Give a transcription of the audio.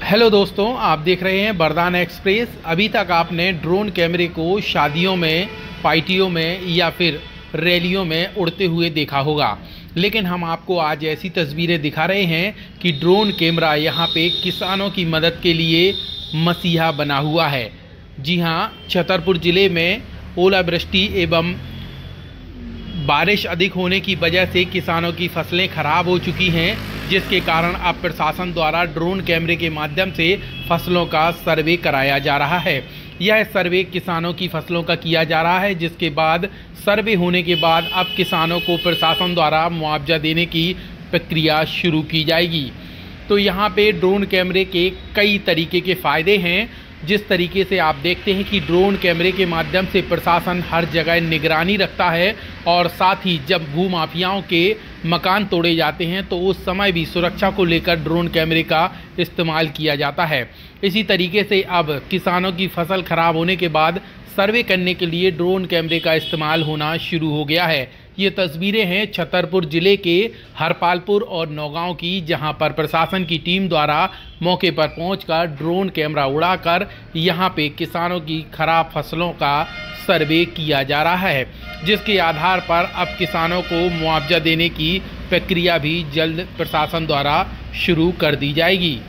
Hello दोस्तों, आप देख रहे हैं वरदान एक्सप्रेस। अभी तक आपने ड्रोन कैमरे को शादियों में, पार्टियों में या फिर रैलियों में उड़ते हुए देखा होगा, लेकिन हम आपको आज ऐसी तस्वीरें दिखा रहे हैं कि ड्रोन कैमरा यहाँ पे किसानों की मदद के लिए मसीहा बना हुआ है। जी हाँ, छतरपुर ज़िले में ओलावृष्टि एवं बारिश अधिक होने की वजह से किसानों की फसलें खराब हो चुकी हैं, जिसके कारण अब प्रशासन द्वारा ड्रोन कैमरे के माध्यम से फसलों का सर्वे कराया जा रहा है। यह सर्वे किसानों की फसलों का किया जा रहा है, जिसके बाद सर्वे होने के बाद अब किसानों को प्रशासन द्वारा मुआवजा देने की प्रक्रिया शुरू की जाएगी। तो यहाँ पे ड्रोन कैमरे के कई तरीके के फ़ायदे हैं। जिस तरीके से आप देखते हैं कि ड्रोन कैमरे के माध्यम से प्रशासन हर जगह निगरानी रखता है और साथ ही जब भूमाफियाओं के मकान तोड़े जाते हैं तो उस समय भी सुरक्षा को लेकर ड्रोन कैमरे का इस्तेमाल किया जाता है। इसी तरीके से अब किसानों की फसल खराब होने के बाद सर्वे करने के लिए ड्रोन कैमरे का इस्तेमाल होना शुरू हो गया है। ये तस्वीरें हैं छतरपुर ज़िले के हरपालपुर और नौगांव की, जहां पर प्रशासन की टीम द्वारा मौके पर पहुंचकर ड्रोन कैमरा उड़ाकर यहां पे किसानों की खराब फसलों का सर्वे किया जा रहा है, जिसके आधार पर अब किसानों को मुआवजा देने की प्रक्रिया भी जल्द प्रशासन द्वारा शुरू कर दी जाएगी।